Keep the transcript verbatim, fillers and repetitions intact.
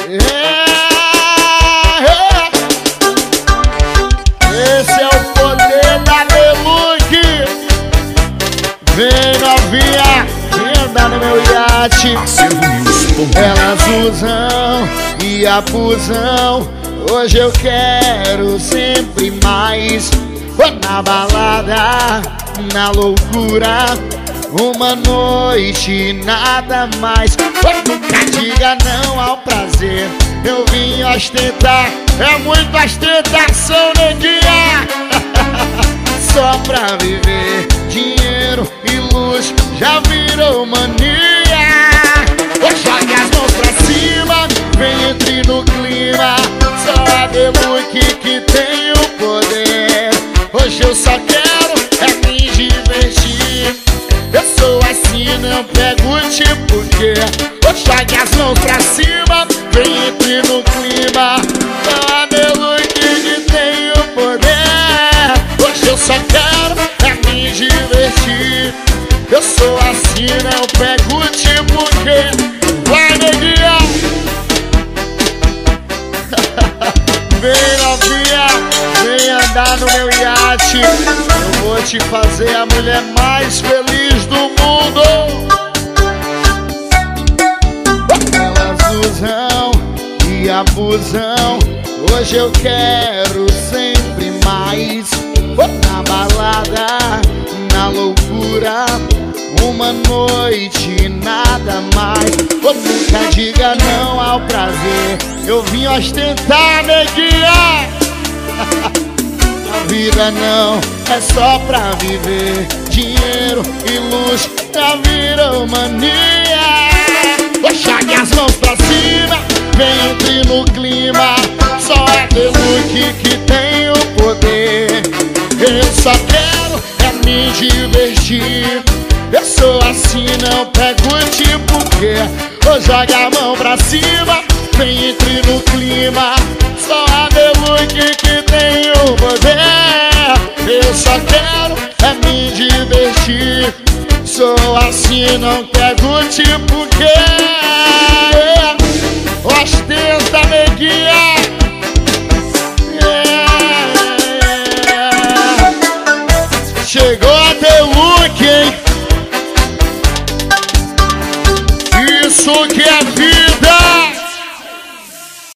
Esse é o poder da Deluxe. Vem novinha, vem andar no meu iate. Elas usam e abusam. Hoje eu quero sempre mais. Vou na balada, na loucura, uma noite, nada mais. Oh, nunca diga não ao prazer. Eu vim ostentar, é muita ostentação, neguinha. Só pra viver, dinheiro e luxo já virou mania. Oh, jogue as mãos pra cima, vem entre no clima. Só a Deluxe que tem o poder. Hoje eu só quero é me divertir. Eu sou assim, não pego tipo que. Oh, jogue as mãos pra cima, vem entre no clima. Só a Deluxe que tem o poder. Hoje eu só quero é me divertir. Eu sou assim, não pego tipo que. Vai, neguinha. Vem novinha, vem andar no meu iate. Eu vou te fazer a mulher mais feliz do mundo. Elas usam e abusam. Hoje eu quero sempre mais. Na balada, na loucura, uma noite, nada mais. Oh, nunca diga não ao prazer. Eu vim ostentar, neguinha. A vida não é só pra viver. Dinheiro e luxo já virou mania. Oh, jogue as mãos pra cima, vem entre no clima. Só a Deluxe que tem o poder. Eu só quero é me divertir. Eu sou assim, não pego tipo que. Oh, joga a mão pra cima, vem entre no clima. Só a Deluxe que tem o poder. Eu só quero é me divertir. Sou assim, não pego tipo que. Ostenta, neguinha. Yeah. Chegou a Deluxe, hein?